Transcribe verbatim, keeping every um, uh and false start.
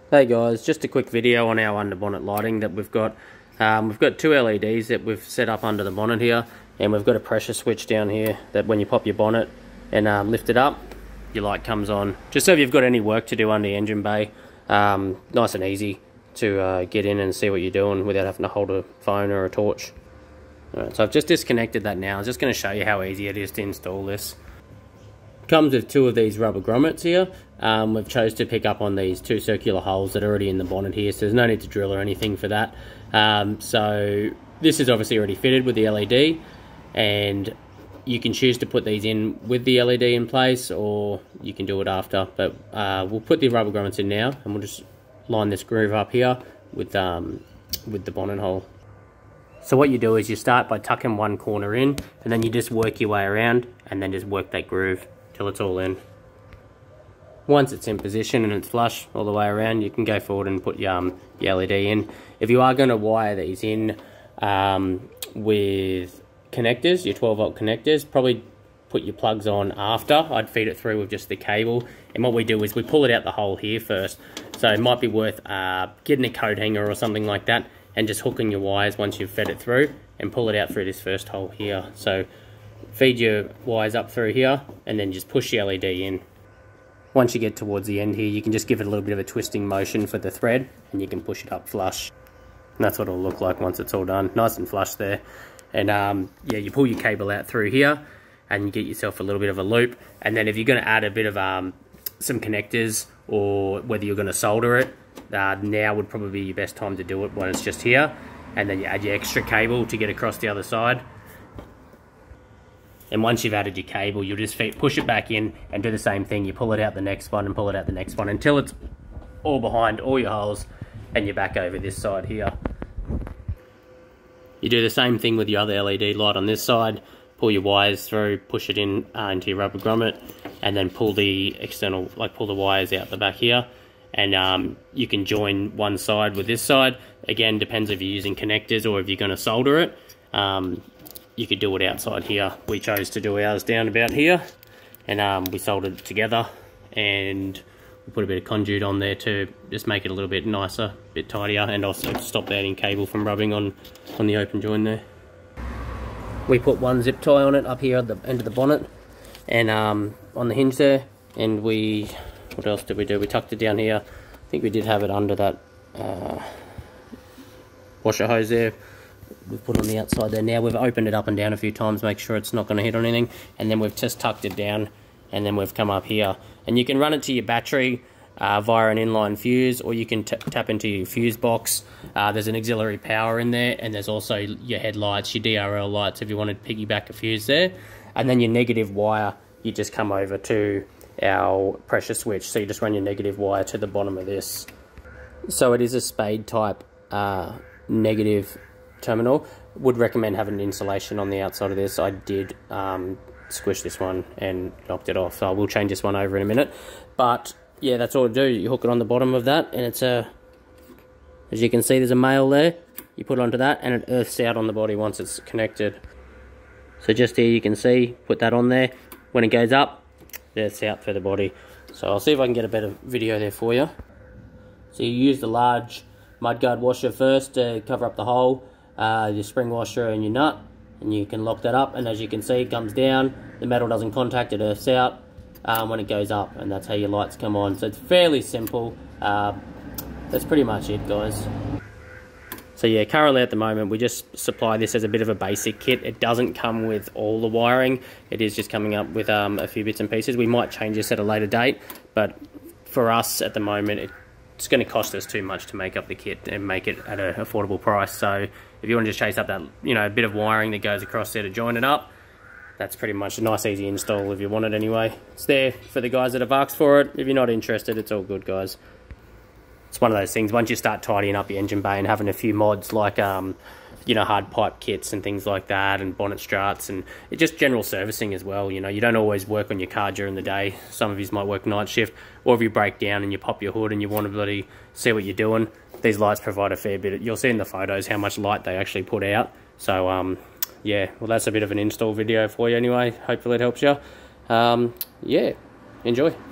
Hey guys, just a quick video on our underbonnet lighting that we've got. Um, we've got two L E Ds that we've set up under the bonnet here, and we've got a pressure switch down here that when you pop your bonnet and um, lift it up, your light comes on. Just so if you've got any work to do under the engine bay, um, nice and easy to uh, get in and see what you're doing without having to hold a phone or a torch. Alright, so I've just disconnected that now. I'm just going to show you how easy it is to install this. Comes with two of these rubber grommets here. Um, we've chose to pick up on these two circular holes that are already in the bonnet here, so there's no need to drill or anything for that. Um, so this is obviously already fitted with the L E D, and you can choose to put these in with the L E D in place, or you can do it after. But uh, we'll put the rubber grommets in now, and we'll just line this groove up here with um, with the bonnet hole. So what you do is you start by tucking one corner in, and then you just work your way around, and then just work that groove till it's all in. Once it's in position and it's flush all the way around, you can go forward and put your, um, your L E D in. If you are going to wire these in um, with connectors, your twelve volt connectors, probably put your plugs on after. I'd feed it through with just the cable, and what we do is we pull it out the hole here first. So it might be worth uh, getting a coat hanger or something like that and just hooking your wires once you've fed it through, and pull it out through this first hole here. So feed your wires up through here and then just push the L E D in. Once you get towards the end here, you can just give it a little bit of a twisting motion for the thread, and you can push it up flush. And that's what it'll look like once it's all done. Nice and flush there. And um, yeah, you pull your cable out through here and you get yourself a little bit of a loop. And then if you're going to add a bit of um, some connectors, or whether you're going to solder it, uh, now would probably be your best time to do it when it's just here. And then you add your extra cable to get across the other side. And once you've added your cable, you'll just push it back in and do the same thing. You pull it out the next one and pull it out the next one until it's all behind all your holes, and you're back over this side here. You do the same thing with your other L E D light on this side. Pull your wires through, push it in uh, into your rubber grommet, and then pull the external, like pull the wires out the back here. And um, you can join one side with this side. Again, depends if you're using connectors or if you're going to solder it. Um, You could do it outside here. We chose to do ours down about here, and um, we soldered it together, and we put a bit of conduit on there to just make it a little bit nicer, a bit tidier, and also stop that in cable from rubbing on, on the open join there. We put one zip tie on it up here at the end of the bonnet, and um, on the hinge there, and we, what else did we do? We tucked it down here. I think we did have it under that uh, washer hose there. We've put on the outside there. Now we've opened it up and down a few times, make sure it's not going to hit on anything, and then we've just tucked it down, and then we've come up here, and you can run it to your battery uh, via an inline fuse, or you can t tap into your fuse box. Uh, there's an auxiliary power in there, and there's also your headlights, your D R L lights if you want to piggyback a fuse there, and then your negative wire, you just come over to our pressure switch, so you just run your negative wire to the bottom of this. So it is a spade type uh, negative terminal. Would recommend having insulation on the outside of this. I did um, squish this one and knocked it off, so I will change this one over in a minute. But yeah, that's all to do. You hook it on the bottom of that, and it's a, as you can see, there's a male there. You put it onto that, and it earths out on the body once it's connected. So just here you can see, put that on there. When it goes up, it's out for the body. So I'll see if I can get a better video there for you. So you use the large mudguard washer first to cover up the hole. Uh, your spring washer and your nut, and you can lock that up, and as you can see, it comes down, the metal doesn't contact, it earths out um, when it goes up, and that's how your lights come on. So it's fairly simple. Uh, that's pretty much it, guys. So yeah, currently at the moment we just supply this as a bit of a basic kit. It doesn't come with all the wiring, it is just coming up with um, a few bits and pieces. We might change this at a later date, but for us at the moment it it's going to cost us too much to make up the kit and make it at an affordable price. So if you want to just chase up that, you know, bit of wiring that goes across there to join it up, that's pretty much a nice easy install if you want it anyway. It's there for the guys that have asked for it. If you're not interested, it's all good, guys. It's one of those things, once you start tidying up your engine bay and having a few mods like um, you know, hard pipe kits and things like that, and bonnet struts, and just general servicing as well. You know, you don't always work on your car during the day. Some of you might work night shift, or if you break down and you pop your hood and you want to bloody see what you're doing, these lights provide a fair bit. You'll see in the photos how much light they actually put out. So um, yeah, well, that's a bit of an install video for you anyway. Hopefully it helps you. Um, yeah, enjoy.